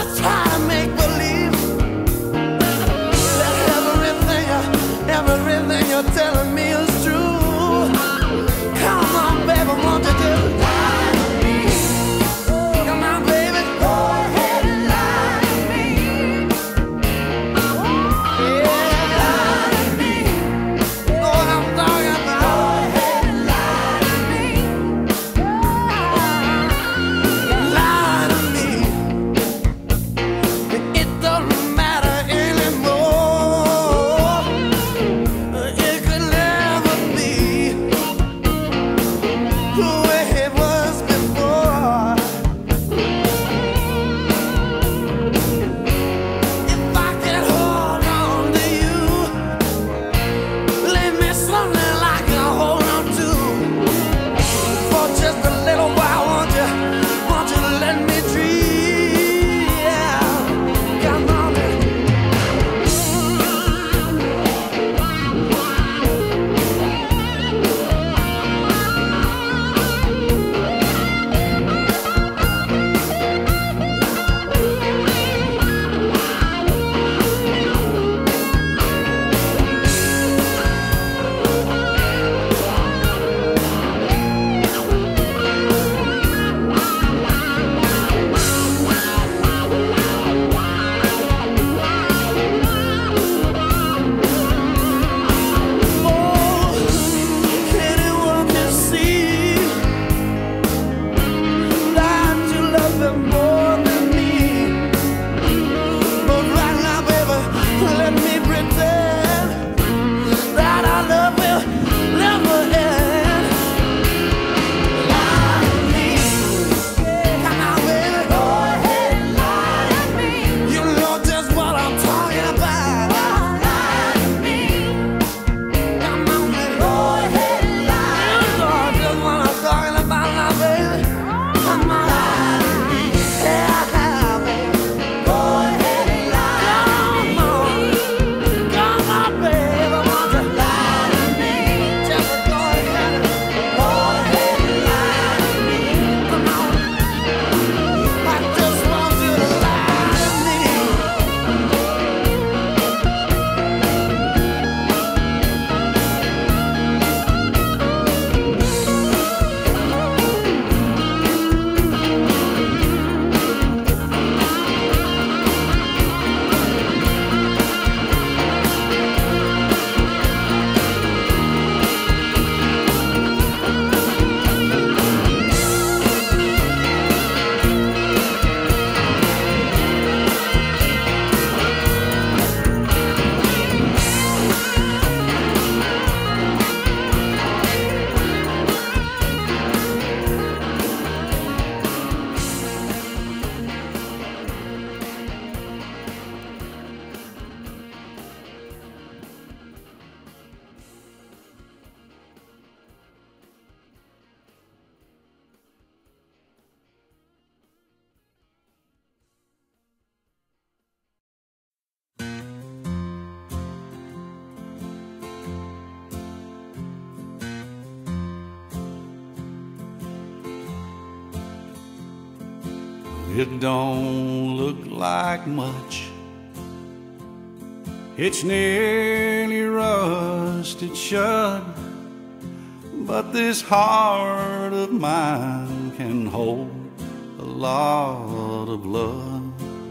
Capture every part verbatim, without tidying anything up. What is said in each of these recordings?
Let's try to make believe that everything, everything you're telling me is true. Come on, baby, won't you just lie to me? Come on, baby, go ahead and lie to me. Yeah, lie to me. Know what I'm talking about? Go ahead and lie to me. Lie to me. It doesn't matter anymore. It could never be the way it was before. If I could hold on to you, leave me something I can hold on to for just a little while. Won't you, won't you let me dream? Yeah, come on. Anyone can see that you love them more than me. But right now, baby, let me pretend that our love will never end. Lie to me. Come on, baby. Go ahead and lie to me. You know just what I'm talking about. Lie to me. Come on, baby. Go ahead and lie. You know just what I'm talking about now, baby. Come on. Lie to me. Yeah, baby. Go ahead and lie. Come on. Come on, baby. Won't you lie to me? Just go ahead and go ahead and lie to me. Come on. I just want you to lie to me. It don't look like much. It's nearly rusted shut, but this heart of mine can hold a lot of love.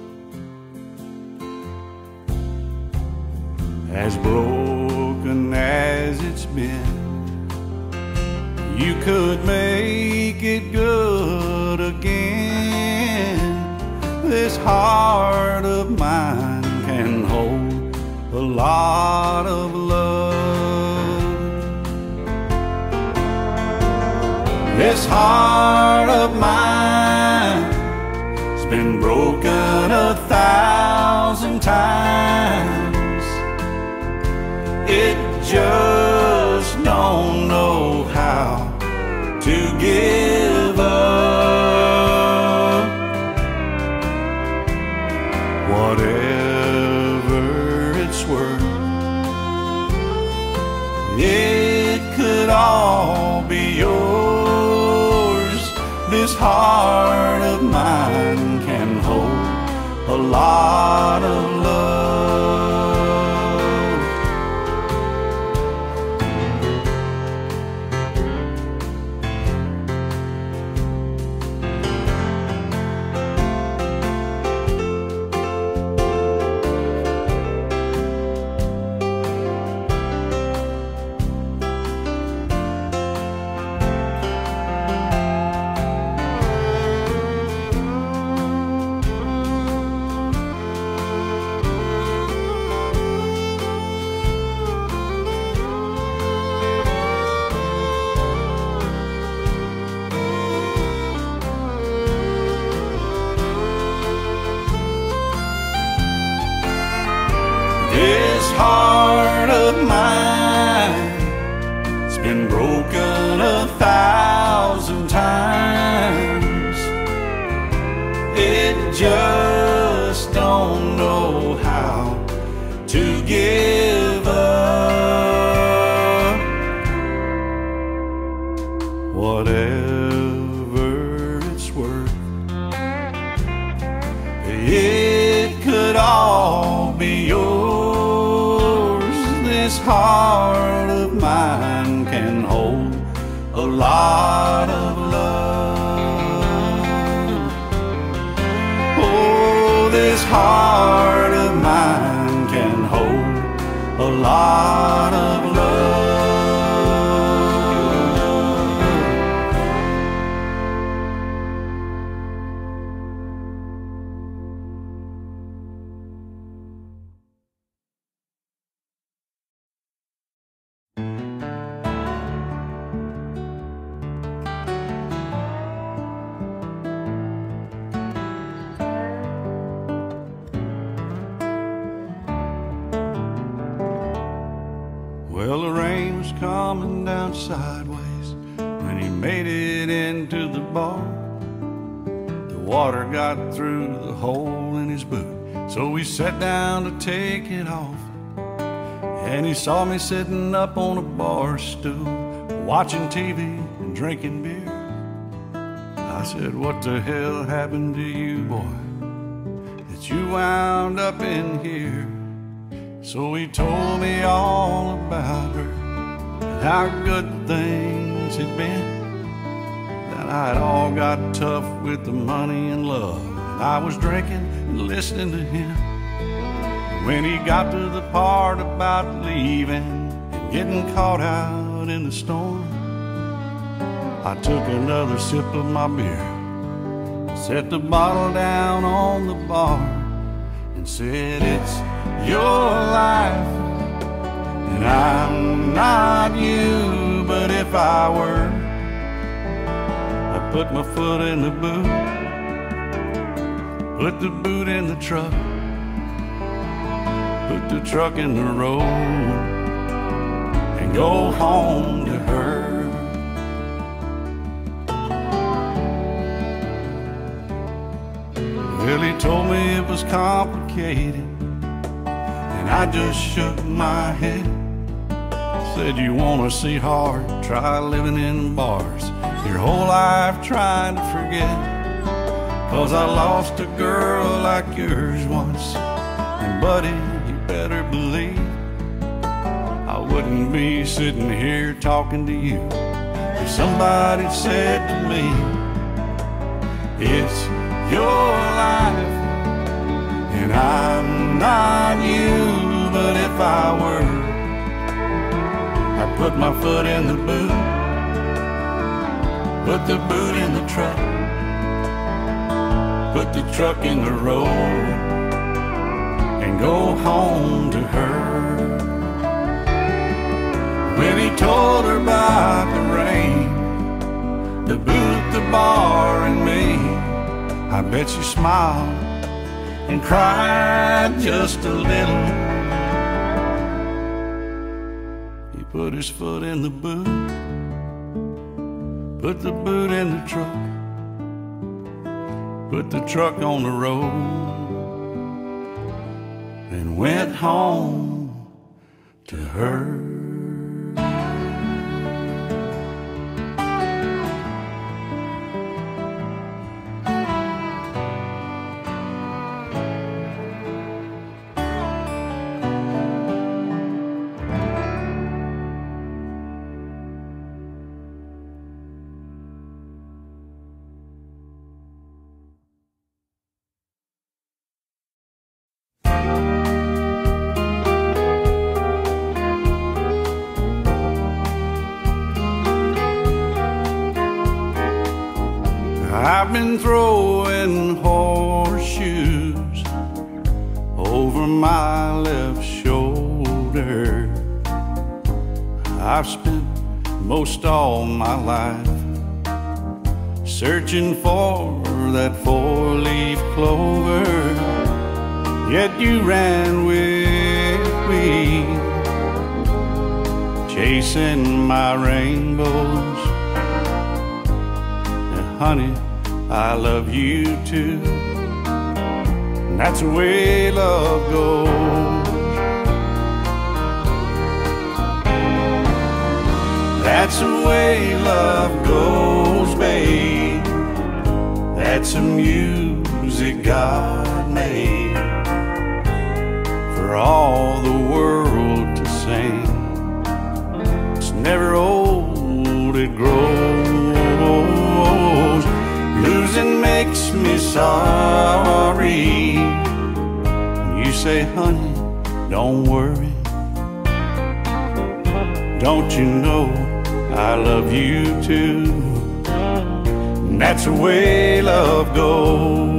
As broken as it's been, you could make it good again. This heart of mine can hold a lot of love. This heart of mine's been broken a thousand times. It just don't know how to give up. Whatever it's worth, it could all be yours. This heart of mine can hold a lot of love. This heart of mine, it's been broken a thousand times. It just don't know how to give up. Whatever it's worth, it could all be yours. This heart of mine can hold a lot of love. Oh, this heart of mine can hold a lot of love. Well, the rain was coming down sideways when he made it into the bar. The water got through the hole in his boot, so we sat down to take it off. And he saw me sitting up on a bar stool, watching T V and drinking beer. I said, what the hell happened to you, boy, that you wound up in here? So he told me all about her and how good things had been. That I'd all got tough with the money and love, and I was drinking and listening to him. When he got to the part about leaving and getting caught out in the storm, I took another sip of my beer, set the bottle down on the bar, and said, it's your life, and I'm not you, but if I were, I'd put my foot in the boot, put the boot in the truck, put the truck in the road, and go home to her. Well, he told me it was complicated, and I just shook my head. Said, you wanna see hard, try living in bars your whole life trying to forget. Cause I lost a girl like yours once, and buddy, you better believe I wouldn't be sitting here talking to you if somebody said to me, it's your life, and I'm not you, but if I were, I'd put my foot in the boot, put the boot in the truck, put the truck in the road, and go home to her. When he told her about the rain, the boot, the bar, and me, I bet she smiled and cried just a little. He put his foot in the boot, put the boot in the truck, put the truck on the road, and went home to her. throwing horseshoes over my left shoulder. I've spent most all my life searching for that four-leaf clover, yet you ran with me, chasing my rainbows. And honey, I love you too. And that's the way love goes. That's the way love goes, babe. That's the music God made for all the world to sing. It's never old, it grows. Losing makes me sorry. You say, honey, don't worry. Don't you know I love you too? And that's the way love goes.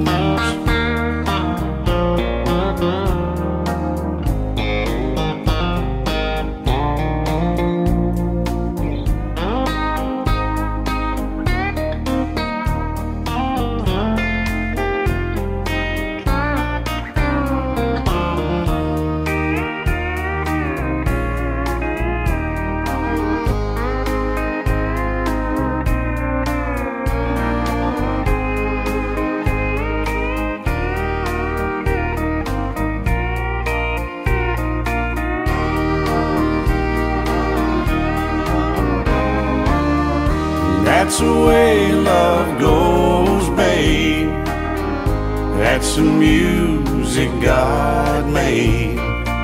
That's the way love goes, babe. That's the music God made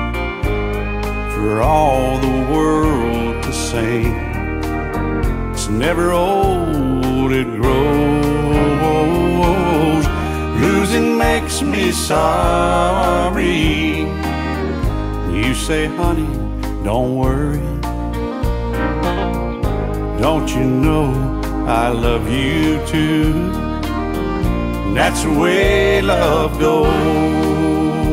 for all the world to sing. It's never old, it grows. Losing makes me sorry. You say, honey, don't worry. Don't you know I love you too? And that's the way love goes.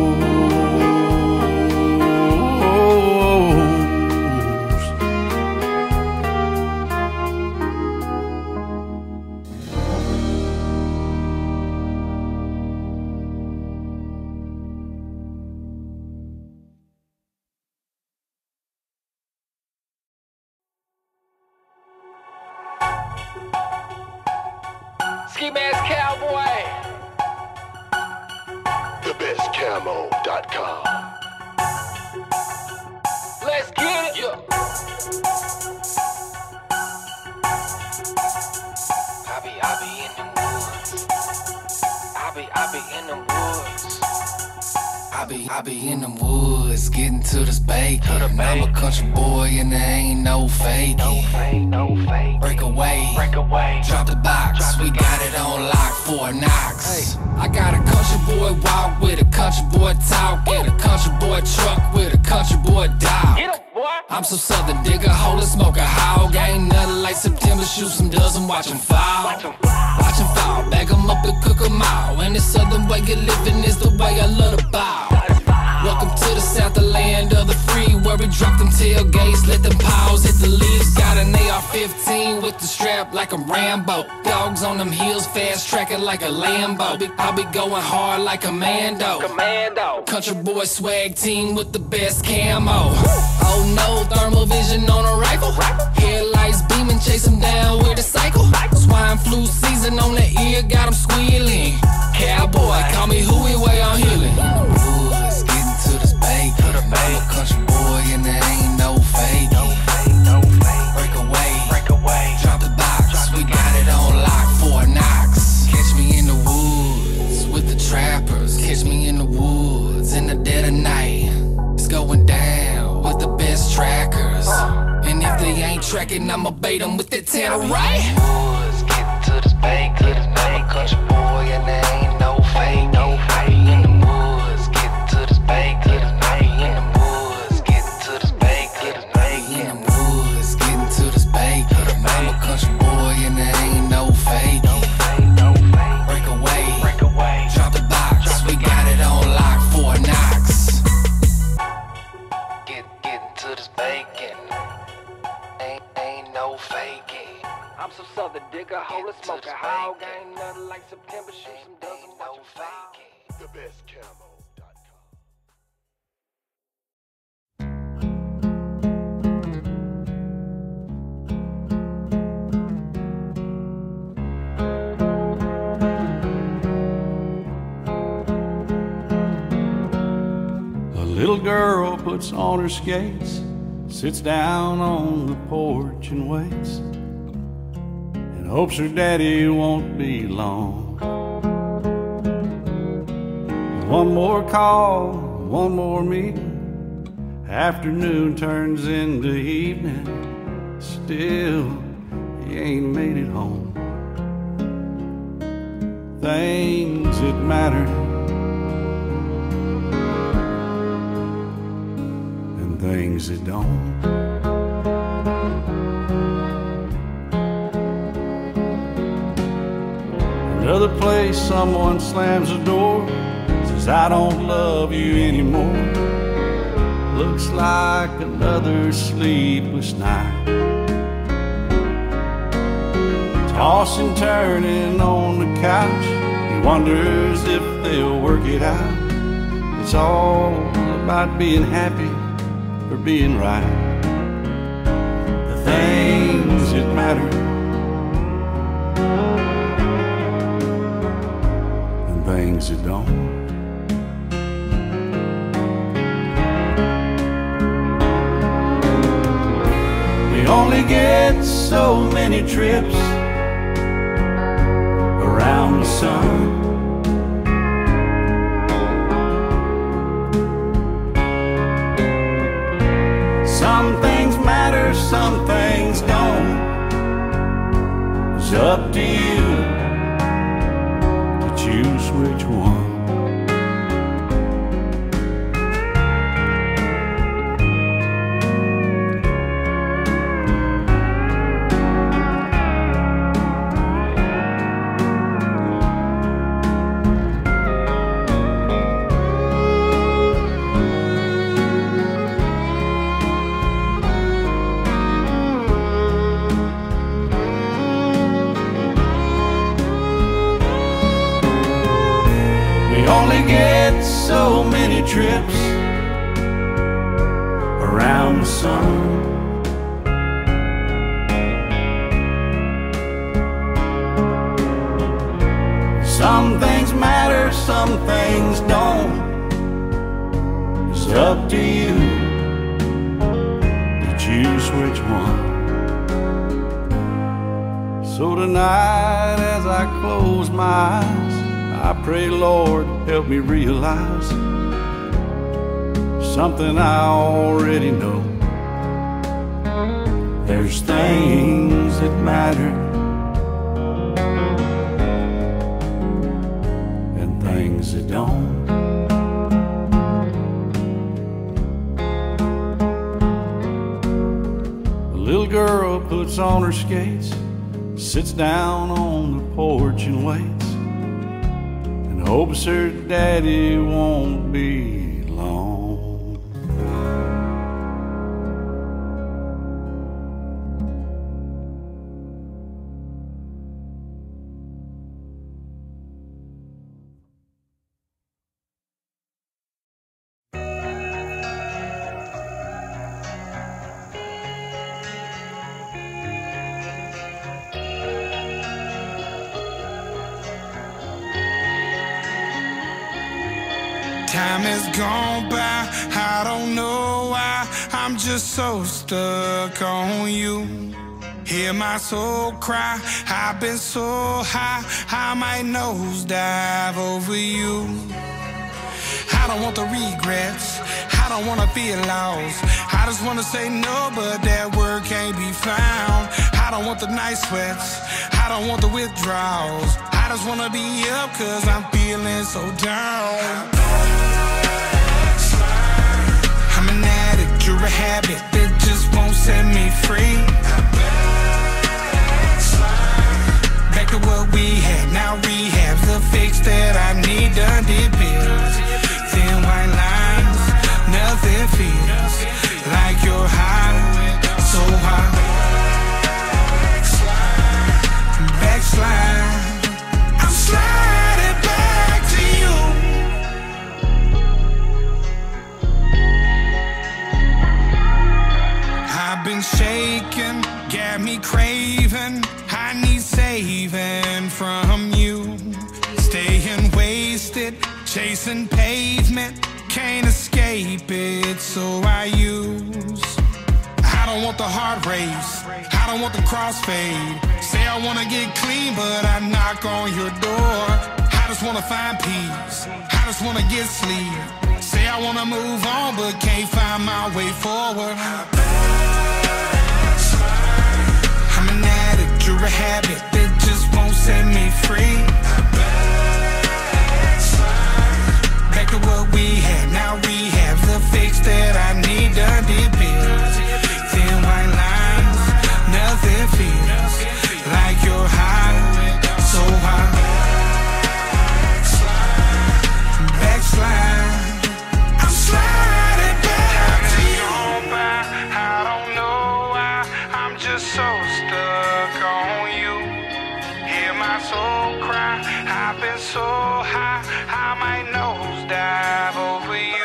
Ski Mask Cowboy. the best camo dot com. Let's get it. Yeah. I be, I be in the woods. I be, I be in the woods. I be, I be in the woods, getting to this bacon. I'm a country boy and there ain't no faking. No fake, no fake. Break away, Break away. drop the box. Drop the We got it on lock for a knocks. Hey. I got a country boy walk with a country boy talk, and a country boy truck with a country boy dog. Get 'em, boy. I'm so southern, digger, hold it, smoke a hog. Ain't nothing like September, shoot some dozen, watch 'em fall. Watch 'em fly. Watch 'em fall, bag 'em up and cook 'em out. And the southern way of living is the way I love to bow. Welcome to the south, the land of the free, where we drop them tailgates, let them paws hit the leaves. Got an A R fifteen with the strap like a Rambo. Dogs on them heels, fast tracking like a Lambo. I'll be going hard like a Commando. Commando. Country boy swag team with the best camo. Oh no, thermal vision on a rifle. Headlights beaming, chase them down with a cycle. Swine flu season on the ear, got them squealing. Cowboy, call me Huey, way I'm healing. Woods, getting to this bacon. I'm a country boy and there ain't no fake. No fake, no fake. Break away, Break away. drop the box. We got it on lock for knocks. Catch me in the woods with the trappers. Catch me in the woods in the dead of night. It's going down with the best trackers. And if they ain't tracking, I'ma bait them with that tanner, right? Woods, getting to this bacon. I'm a country boy and there ain't no fake. No fake. In the woods, getting to this bacon. I be in the woods, getting to this bacon. In the woods, getting to this bacon. I'm a country boy and there ain't no fake. No fake, no fake. Break little girl puts on her skates, sits down on the porch and waits, and hopes her daddy won't be long. One more call, one more meeting, afternoon turns into evening, still he ain't made it home. Things that matter and things that don't. Another place someone slams the door, says I don't love you anymore. Looks like another sleepless night, tossing, turning on the couch. He wonders if they'll work it out. It's all about being happy or being right. The things that matter and things that don't. We only get so many trips around the sun. Some things matter, some things don't. It's up to you to choose which one. Only get so many trips around the sun. Some things matter, some things don't. It's up to you to choose which one. So tonight as I close my eyes, I pray, Lord, help me realize something I already know. There's things that matter and things that don't. A little girl puts on her skates, sits down on the porch and waits, hopes her daddy won't be long. Time has gone by, I don't know why, I'm just so stuck on you. Hear my soul cry, I've been so high, I might nosedive over you. I don't want the regrets, I don't wanna feel lost, I just wanna say no, but that word can't be found. I don't want the night sweats, I don't want the withdrawals, I just wanna be up cause I'm feeling so down. I'm an addict, you're a habit that just won't set me free. Back to what we had, now rehab the fix that I need. Done did pills, thin white lines, nothing feels like you're high, so high. Backslide, I'm sliding back to you. I've been shaking, got me craving, I need saving from you. Staying wasted, chasing pavement, can't escape it, so I use. I don't want the heart race, I don't want the crossfade. Say I wanna get clean, but I knock on your door. I just wanna find peace, I just wanna get sleep. Say I wanna move on, but can't find my way forward. I'm an addict, you're a habit that just won't set me free. Back to what we had, now we have the fix that I need. Dirty pills, thin white lines, nothing feels like you're high, so high. Backslide, I'm sliding back to you. I don't know why, I'm just so stuck on you. Hear my soul cry, I've been so high, I might nosedive over you.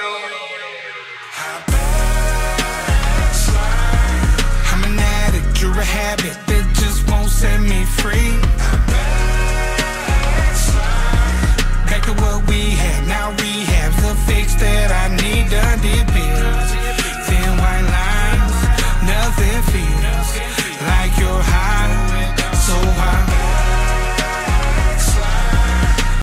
I'm an addict, you're a habit that just won't set me free.